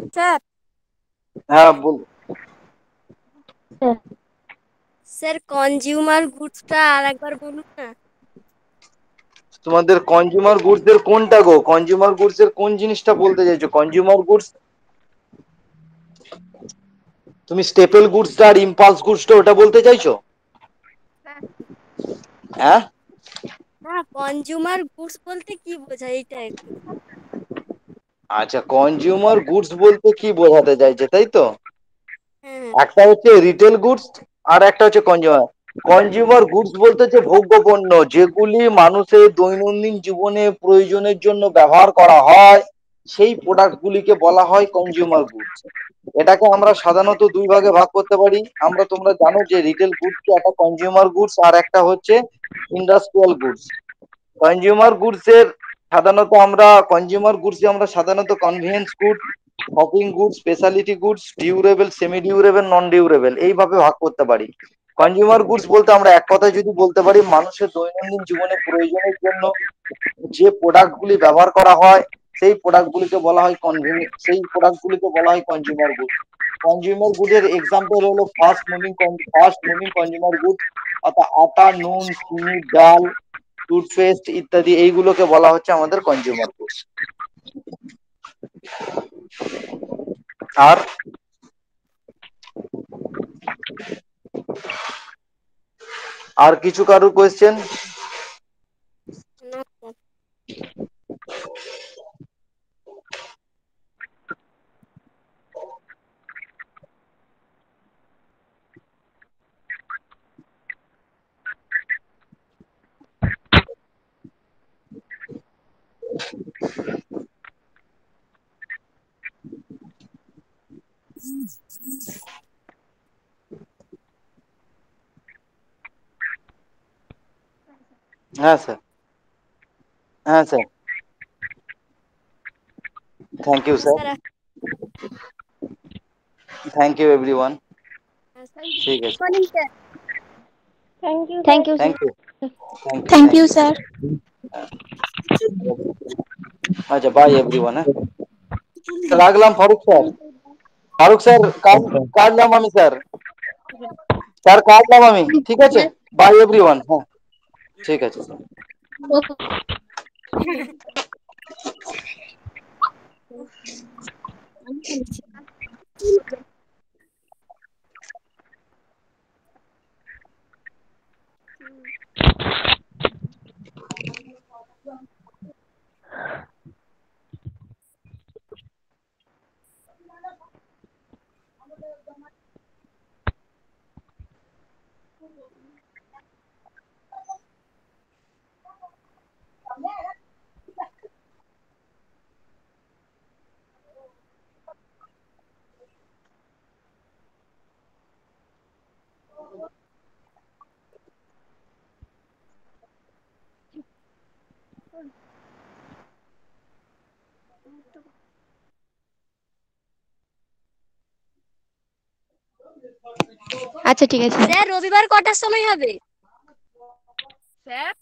Sir হ্যাঁ বল। Sir consumer গুডসটা আর একবার বলুন না। তোমাদের কনজিউমার গুডস এর কোনটা গো? কনজিউমার গুডস এর কোন জিনিসটা বলতে চাইছো? কনজিউমার গুডস তুমি স্টেপল গুডসটা আর ইম্পালস গুডসটা ওটা বলতে চাইছো? হ্যাঁ না, কনজিউমার গুডস বলতে কি বোঝায় এটা একটু। আচ্ছা, কনজিউমার গুডস বলতে কি বোঝাতে চাইছে তাই তো? হ্যাঁ একটা হচ্ছে রিটেল গুডস আর একটা হচ্ছে কনজিউমার। কনজিউমার গুডস বলতে হচ্ছে ভোগ্য পণ্য, যেগুলি মানুষের দৈনন্দিন জীবনে প্রয়োজনের জন্য ব্যবহার করা হয়, সেই প্রোডাক্ট গুলিকে বলা হয় কনজিউমার গুডস। এটাকে আমরা সাধারণত দুই ভাগে ভাগ করতে পারি। তোমরা জানো যে রিটেল গুডস একটা কনজিউমার গুডস আর একটা হচ্ছে ইন্ডাস্ট্রিয়াল গুডস। কনজিউমার গুডস এর আমরা সাধারণত convenience goods, shopping goods, speciality goods, durable, semi durable, non durable এইভাবে ভাগ করতে পারি। কনজিউমার গুডস বলতে আমরা এক কথায় যদি বলতে পারি, মানুষের দৈনন্দিন জীবনে প্রয়োজনের জন্য যে প্রোডাক্ট গুলি ব্যবহার করা হয়, সেই প্রোডাক্ট গুলিকে বলা হয় কনজিউমার গুডস। কনজিউমার গুডের এক্সাম্পল হলো ফাস্ট মুভিং কনজিউমার গুডস, অর্থাৎ আটা, নুন, চিনি, ডাল, টুথপেস্ট ইত্যাদি, এইগুলোকে বলা হচ্ছে আমাদের কনজিউমার গুডস। আর আর কিছু কারোর কোয়েশ্চেন? না স্যার। হ্যাঁ স্যার। হ্যাঁ স্যার। থ্যাংক ইউ হ্যাঁ sir. Sir. Thank you everyone. হ্যাঁ স্যার। ঠিক আছে। Morning sir. Thank you, sir. Thank you. Thank you, Thank thank you, you. sir. আচ্ছা, বাই এভরিওয়ান। হ্যাঁ, রাখলাম ফারুক স্যার। ফারুক স্যার, কাটলাম আমি স্যার। স্যার কাটলাম আমি, ঠিক আছে? Bye everyone. হ্যাঁ, ঠিক আছে স্যার। আমি বলছি। আচ্ছা ঠিক আছে স্যার রবিবার কটার সময় হবে? স্যার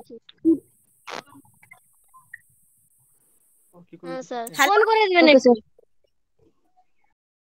হ্যাঁ স্যার, ফোন করে দিবেন ওকে একটু। স্যার